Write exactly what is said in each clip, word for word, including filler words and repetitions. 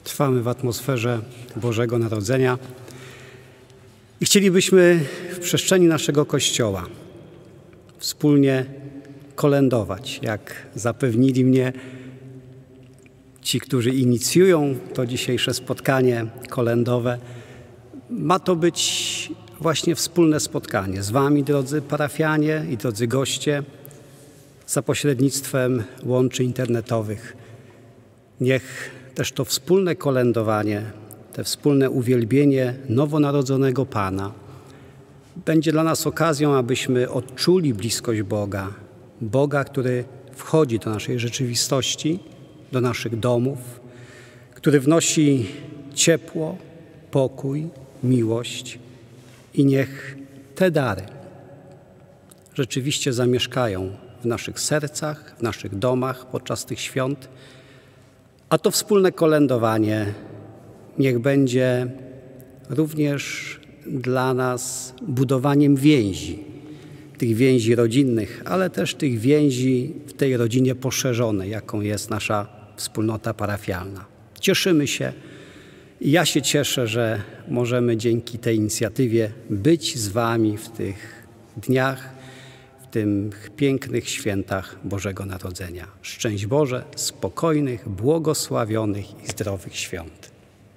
Trwamy w atmosferze Bożego Narodzenia i chcielibyśmy w przestrzeni naszego Kościoła wspólnie kolędować, jak zapewnili mnie ci, którzy inicjują to dzisiejsze spotkanie kolędowe. Ma to być właśnie wspólne spotkanie z Wami, drodzy parafianie i drodzy goście, za pośrednictwem łączy internetowych. Niech też to wspólne kolędowanie, te wspólne uwielbienie nowonarodzonego Pana będzie dla nas okazją, abyśmy odczuli bliskość Boga. Boga, który wchodzi do naszej rzeczywistości, do naszych domów, który wnosi ciepło, pokój, miłość i niech te dary rzeczywiście zamieszkają w naszych sercach, w naszych domach podczas tych świąt, a to wspólne kolędowanie niech będzie również dla nas budowaniem więzi, tych więzi rodzinnych, ale też tych więzi w tej rodzinie poszerzonej, jaką jest nasza wspólnota parafialna. Cieszymy się i ja się cieszę, że możemy dzięki tej inicjatywie być z Wami w tych dniach, w tych pięknych świętach Bożego Narodzenia. Szczęść Boże, spokojnych, błogosławionych i zdrowych świąt.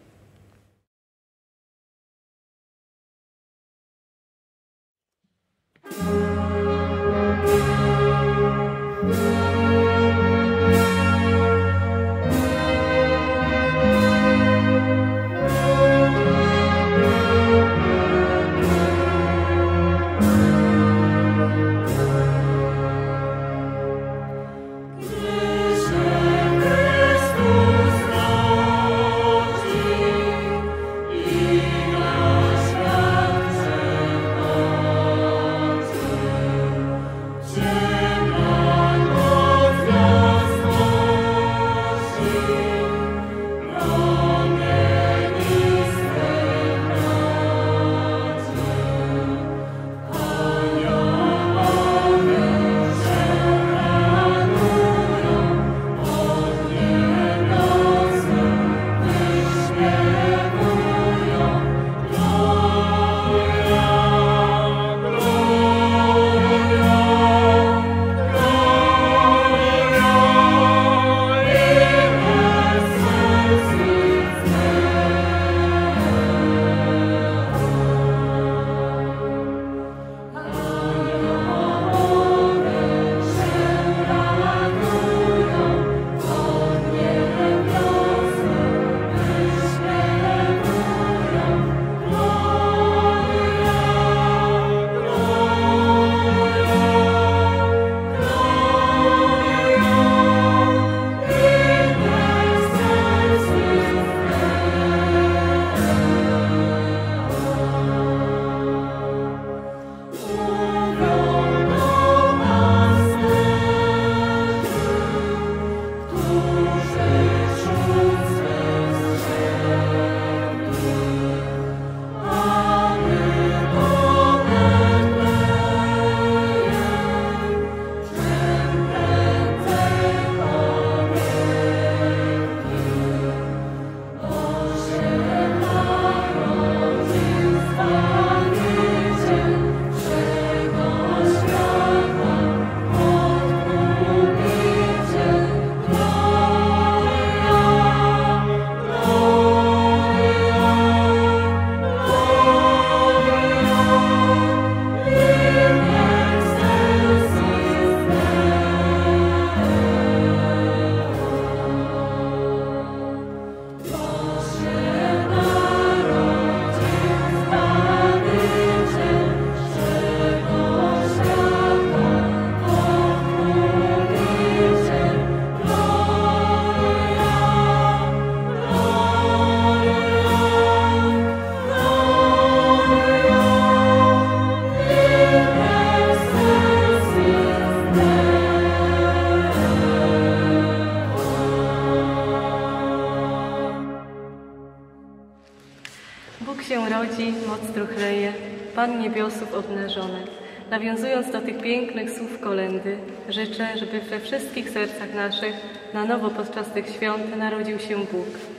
Bóg się rodzi, moc truchleje, Pan niebiosów obnażony. Nawiązując do tych pięknych słów kolędy, życzę, żeby we wszystkich sercach naszych na nowo podczas tych świąt narodził się Bóg.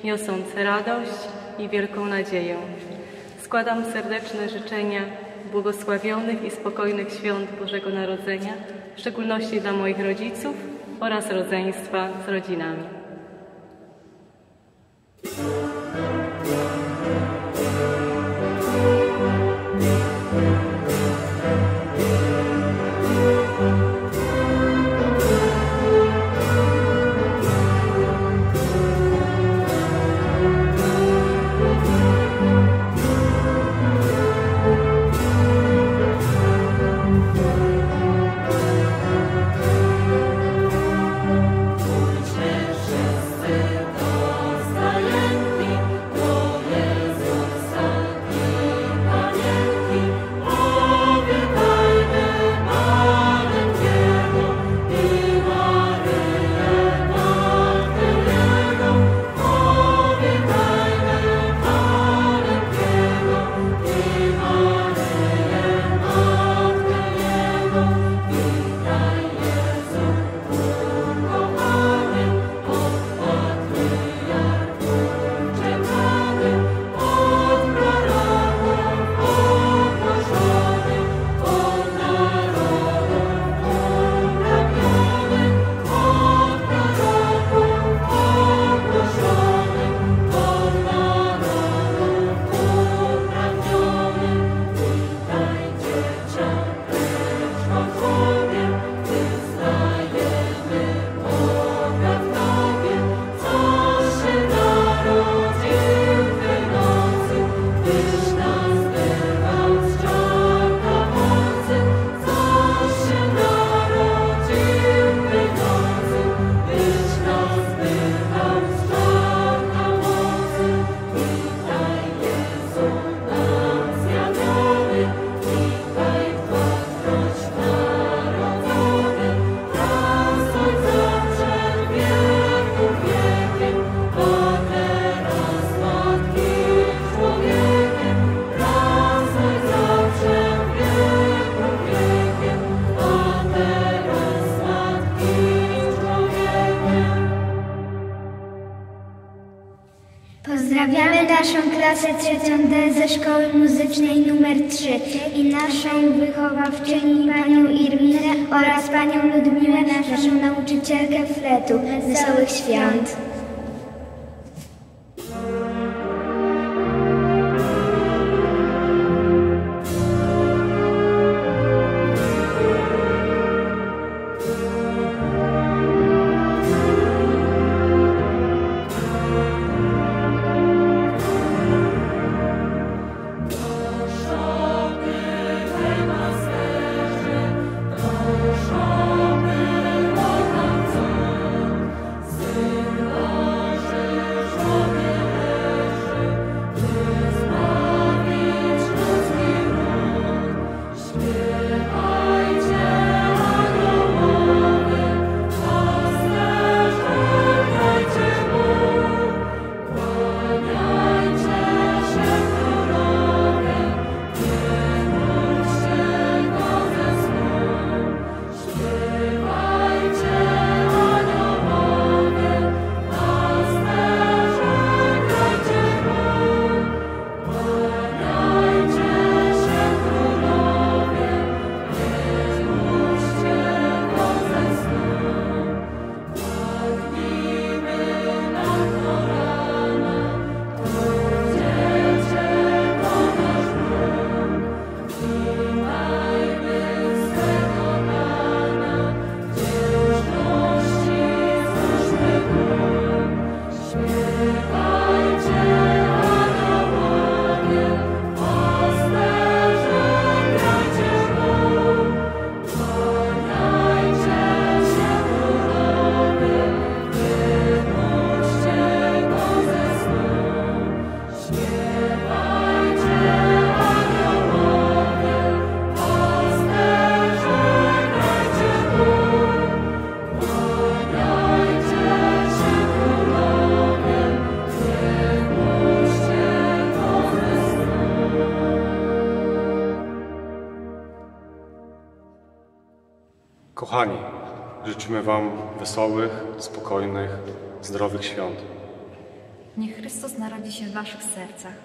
niosąc radość i wielką nadzieję. Składam serdeczne życzenia błogosławionych i spokojnych świąt Bożego Narodzenia, w szczególności dla moich rodziców oraz rodzeństwa z rodzinami. Pozdrawiamy naszą klasę trzecią D ze szkoły muzycznej numer trzy i naszą wychowawczyni panią Irminę oraz panią Ludmiłę, naszą nauczycielkę fletu. Wesołych świąt! Kochani, życzymy Wam wesołych, spokojnych, zdrowych świąt. Niech Chrystus narodzi się w waszych sercach.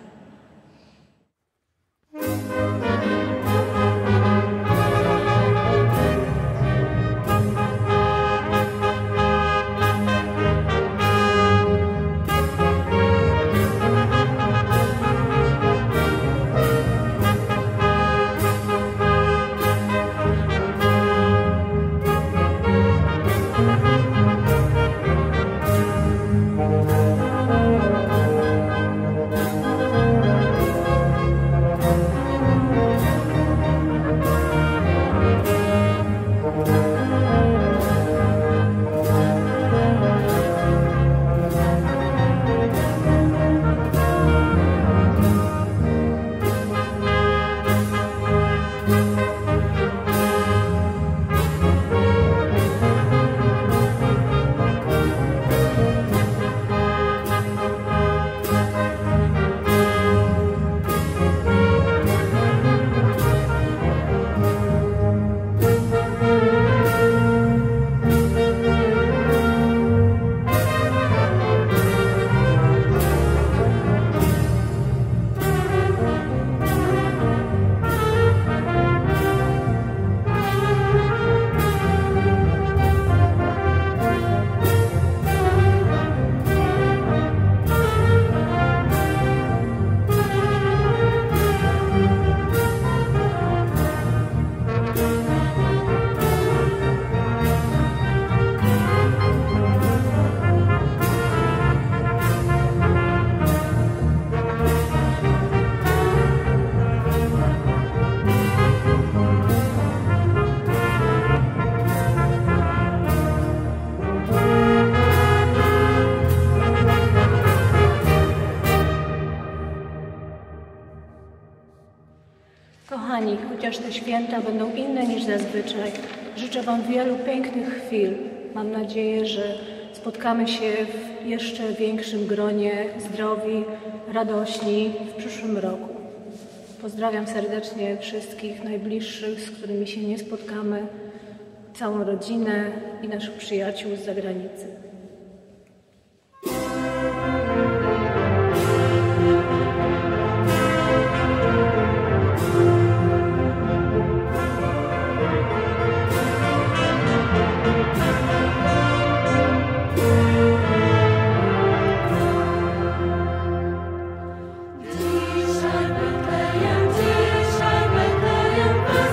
Kochani, chociaż te święta będą inne niż zazwyczaj, życzę wam wielu pięknych chwil. Mam nadzieję, że spotkamy się w jeszcze większym gronie, zdrowi, radośni w przyszłym roku. Pozdrawiam serdecznie wszystkich najbliższych, z którymi się nie spotkamy, całą rodzinę i naszych przyjaciół z zagranicy.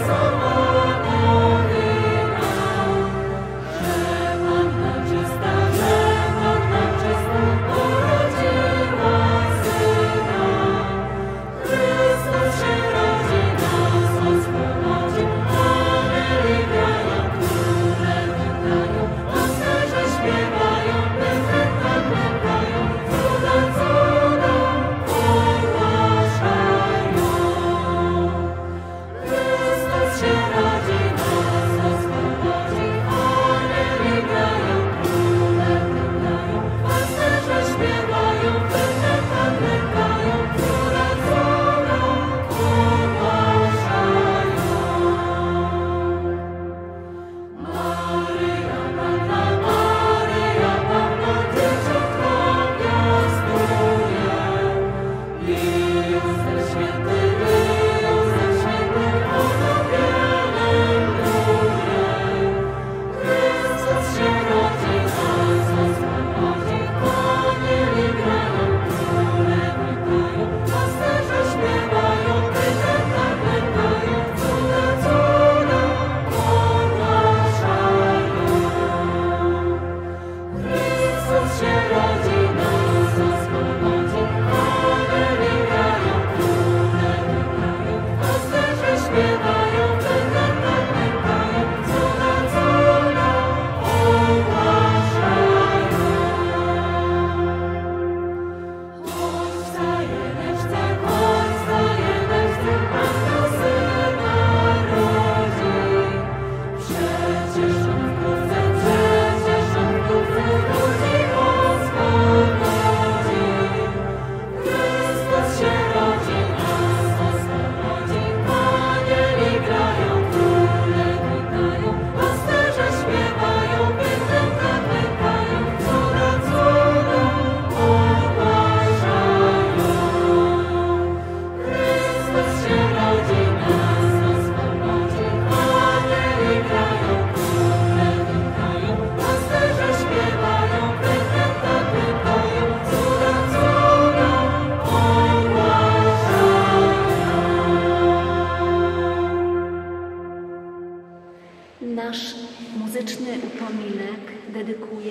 Stop. Nasz muzyczny upominek dedykuję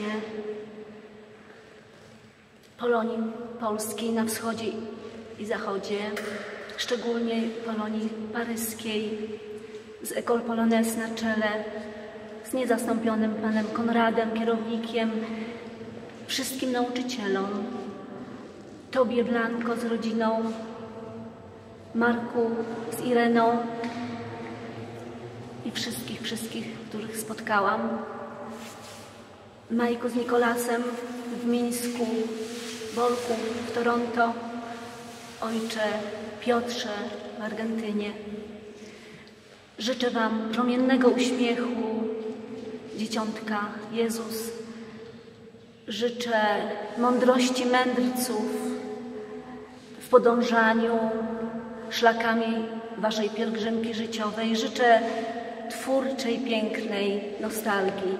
Polonii Polskiej na wschodzie i zachodzie, szczególnie Polonii paryskiej, z École Polonaise na czele, z niezastąpionym panem Konradem, kierownikiem, wszystkim nauczycielom, Tobie Blanko z rodziną, Marku z Ireną i wszystkich, wszystkich, których spotkałam, Majku z Nikolasem w Mińsku, Bolku w Toronto, ojcze Piotrze w Argentynie. Życzę Wam promiennego uśmiechu Dzieciątka Jezus. Życzę mądrości mędrców w podążaniu szlakami Waszej pielgrzymki życiowej. Życzę twórczej, pięknej nostalgii.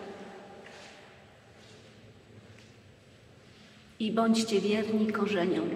I bądźcie wierni korzeniom.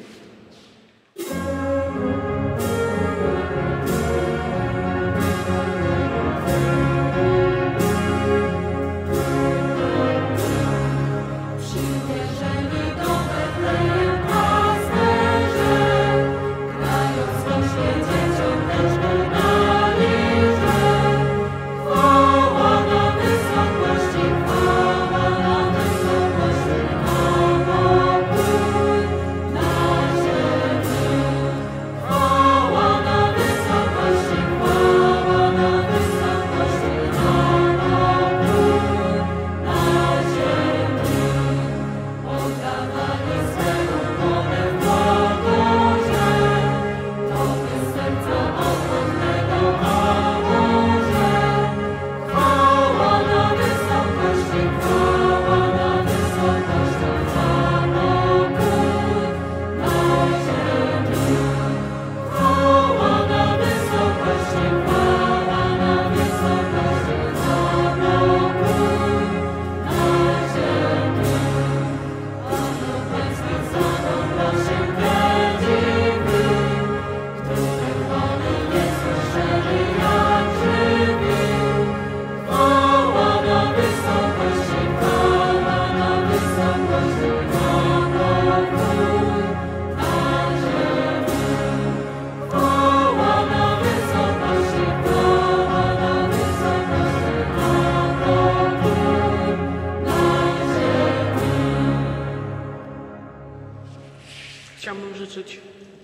Chciałbym życzyć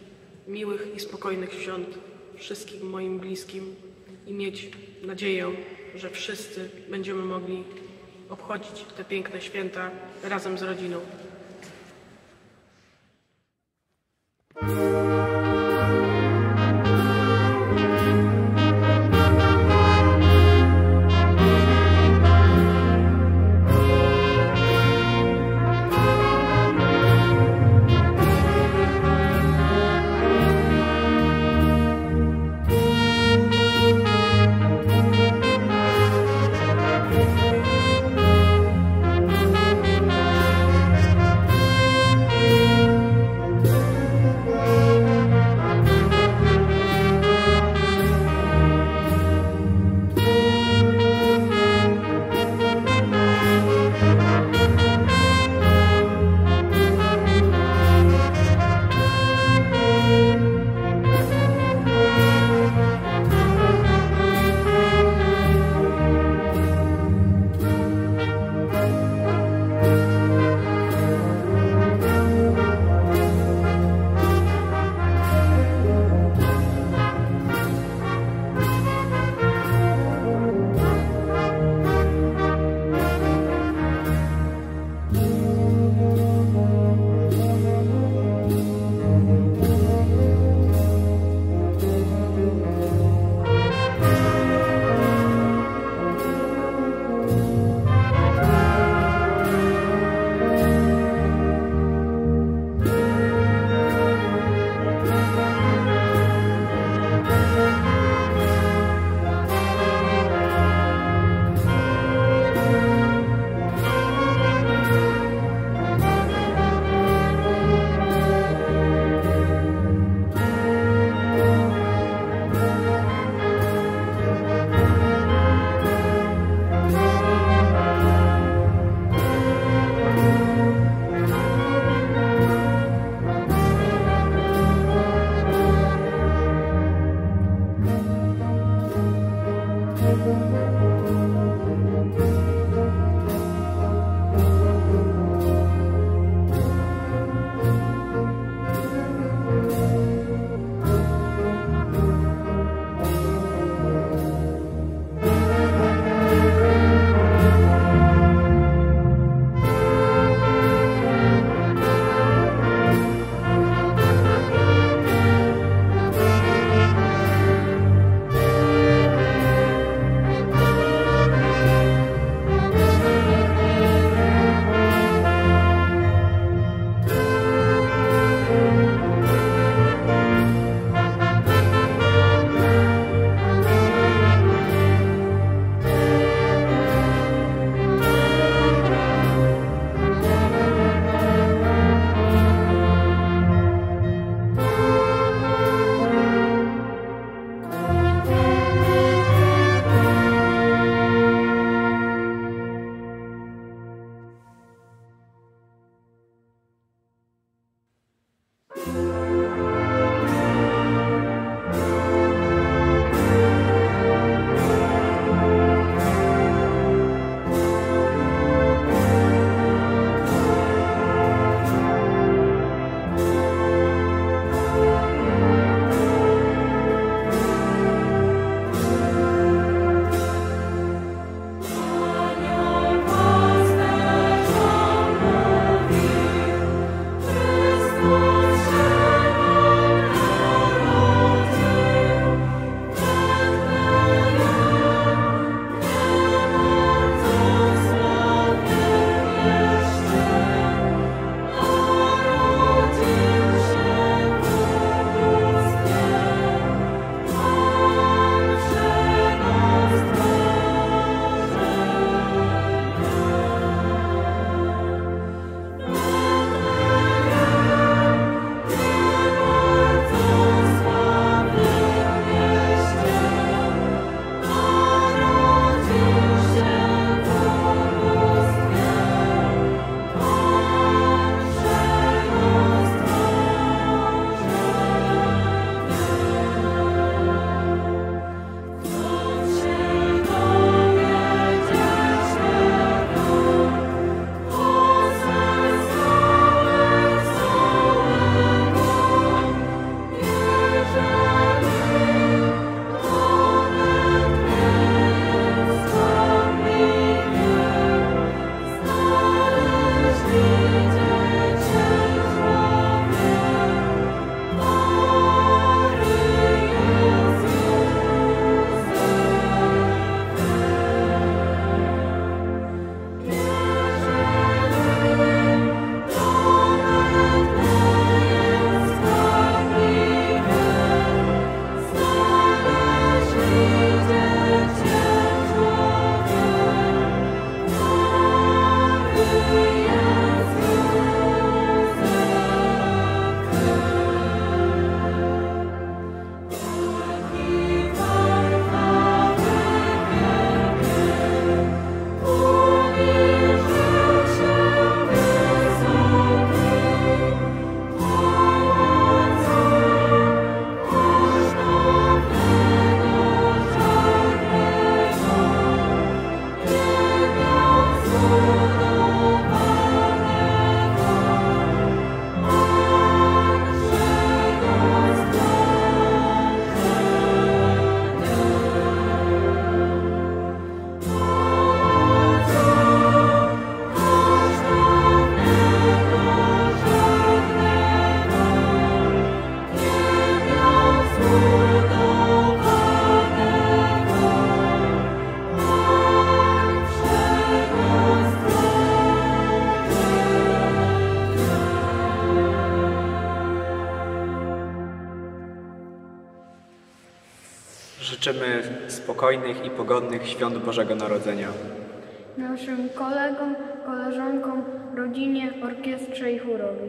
miłych i spokojnych świąt wszystkim moim bliskim i mieć nadzieję, że wszyscy będziemy mogli obchodzić te piękne święta razem z rodziną. Thank you. Życzymy spokojnych i pogodnych świąt Bożego Narodzenia. Naszym kolegom, koleżankom, rodzinie, orkiestrze i chórowi.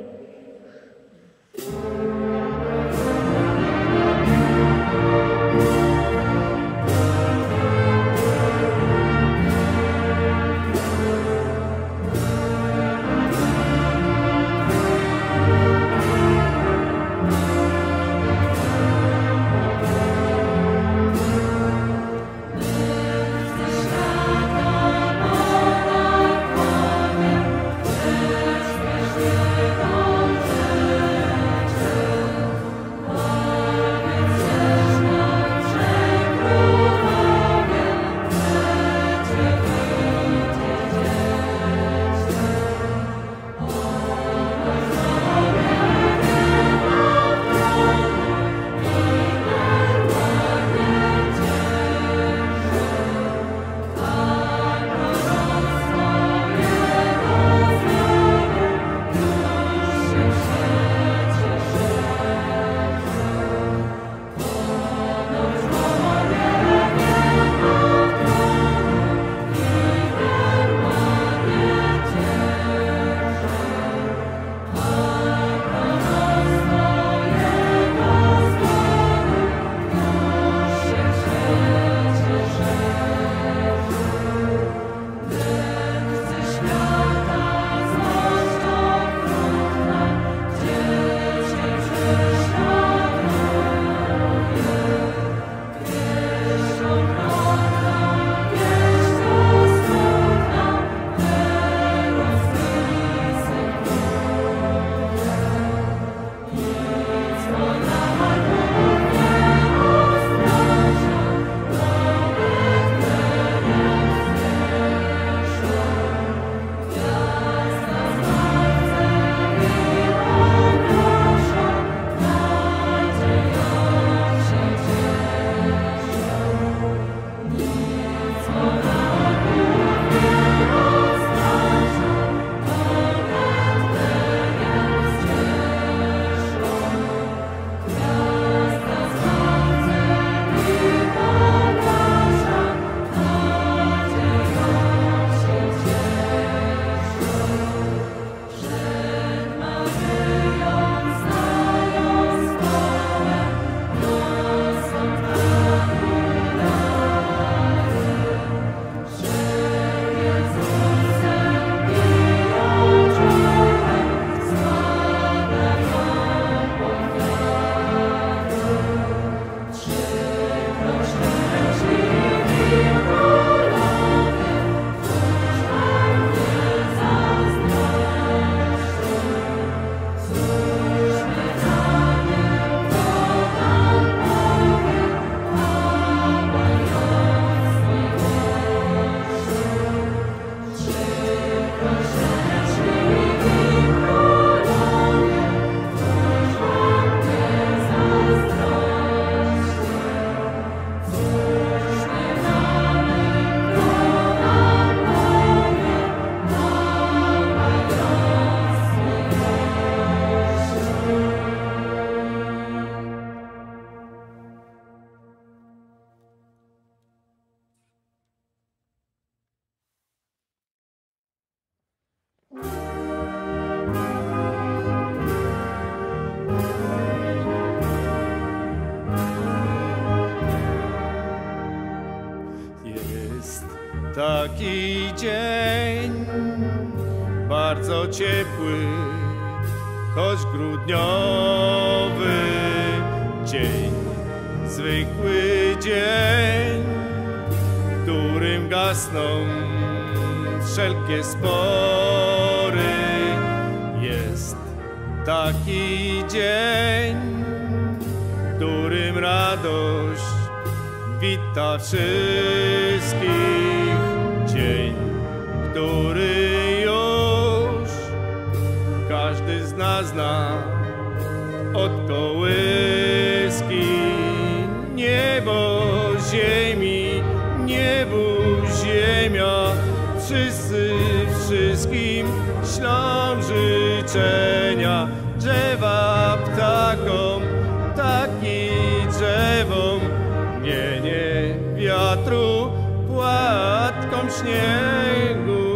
Jest taki dzień, bardzo ciepły, choć grudniowy dzień, zwykły dzień, w którym gasną wszelkie spory. Jest taki dzień, w którym radość wita wszystkich. Dzień, który już każdy z nas zna od kołyski. Niebo ziemi, niebu ziemia, wszyscy wszystkim ślą życzenia. Drzewa ptakom, ptaki drzewom, mienie wiatru, płatkom śniegu.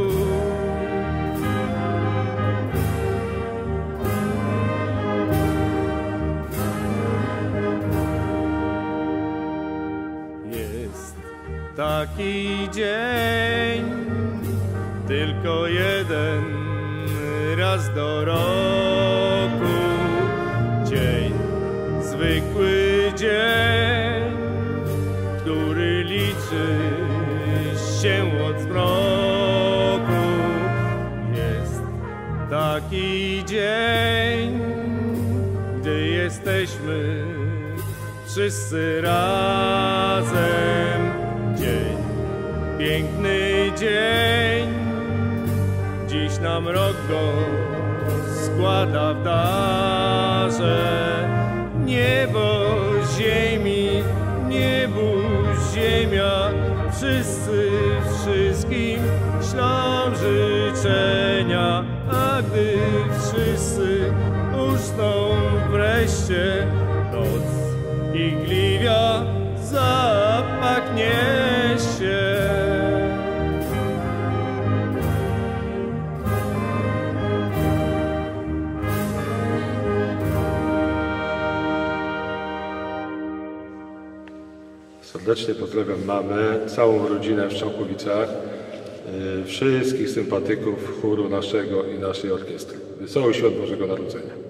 Jest taki dzień, tylko jeden raz do roku. Dzień, zwykły dzień, który liczy się od zmroku. Jest taki dzień, gdy jesteśmy wszyscy razem. Dzień, piękny dzień, dziś nam rok go składa w darze. Niebo ziemi, niebu ziemia, wszyscy wszystkim ślą życzenia. A gdy wszyscy usną wreszcie, noc igliwia zapach niesie. Serdecznie pozdrawiam mamę, całą rodzinę w Szczałkowicach, wszystkich sympatyków chóru naszego i naszej orkiestry. Wesołych Świąt Bożego Narodzenia.